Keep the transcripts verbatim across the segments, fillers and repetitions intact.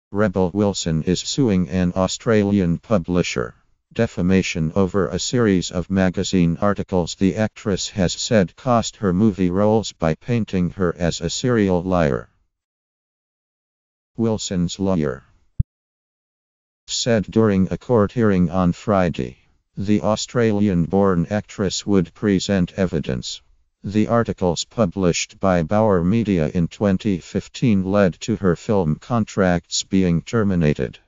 Rebel Wilson is suing an Australian publisher. Defamation over a series of magazine articles the actress has said cost her movie roles by painting her as a serial liar. Wilson's lawyer said during a court hearing on Friday the Australian-born actress would present evidence. The articles published by Bauer Media in twenty fifteen led to her film contracts being terminated.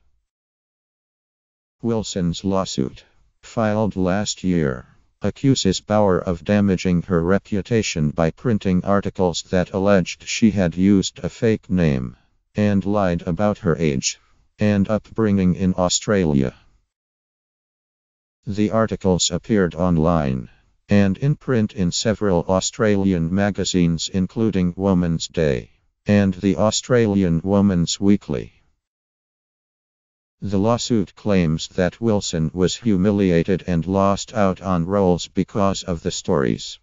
Wilson's lawsuit, filed last year, accuses Bauer of damaging her reputation by printing articles that alleged she had used a fake name and lied about her age and upbringing in Australia. The articles appeared online and in print in several Australian magazines including Woman's Day and the Australian Woman's Weekly. The lawsuit claims that Wilson was humiliated and lost out on roles because of the stories.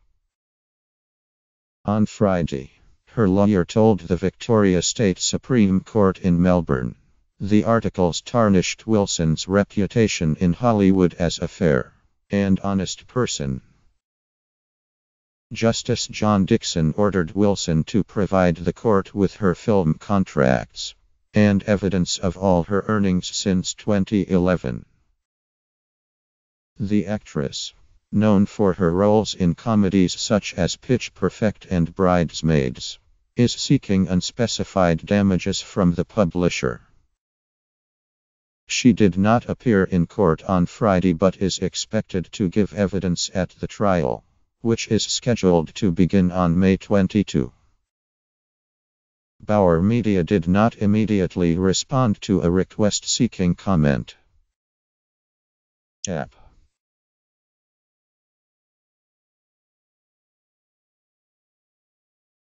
On Friday, her lawyer told the Victoria State Supreme Court in Melbourne the articles tarnished Wilson's reputation in Hollywood as a fair and honest person. Justice John Dixon ordered Wilson to provide the court with her film contracts and evidence of all her earnings since twenty eleven. The actress, known for her roles in comedies such as Pitch Perfect and Bridesmaids, is seeking unspecified damages from the publisher. She did not appear in court on Friday but is expected to give evidence at the trial, which is scheduled to begin on May twenty-second. Bauer Media did not immediately respond to a request seeking comment. App.